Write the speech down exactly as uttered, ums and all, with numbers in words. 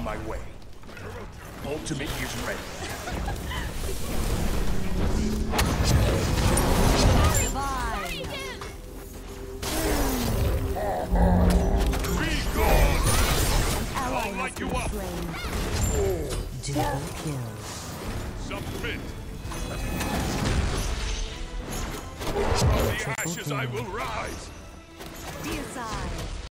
my way. Ultimate is ready. Be gone! I'll light you up! Double kill. Submit! From the ashes I will rise! Deicide.